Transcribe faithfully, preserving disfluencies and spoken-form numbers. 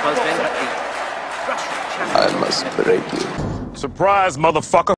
husband, but the Russian chap... I must break you. Surprise, motherfucker.